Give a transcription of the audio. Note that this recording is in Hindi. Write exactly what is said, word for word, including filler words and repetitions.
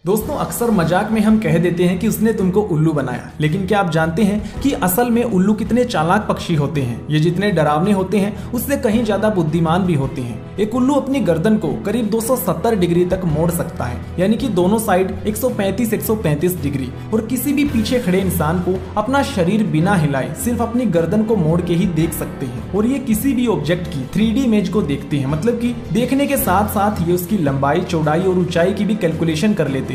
दोस्तों अक्सर मजाक में हम कह देते हैं कि उसने तुमको उल्लू बनाया, लेकिन क्या आप जानते हैं कि असल में उल्लू कितने चालाक पक्षी होते हैं। ये जितने डरावने होते हैं उससे कहीं ज्यादा बुद्धिमान भी होते हैं। एक उल्लू अपनी गर्दन को करीब दो सौ सत्तर डिग्री तक मोड़ सकता है, यानी कि दोनों साइड एक सौ पैंतीस एक सौ पैंतीस डिग्री, और किसी भी पीछे खड़े इंसान को अपना शरीर बिना हिलाए सिर्फ अपनी गर्दन को मोड़ के ही देख सकते हैं। और ये किसी भी ऑब्जेक्ट की थ्री डी इमेज को देखते हैं, मतलब कि देखने के साथ साथ ये उसकी लंबाई, चौड़ाई और ऊंचाई की भी कैलकुलेशन कर लेते हैं।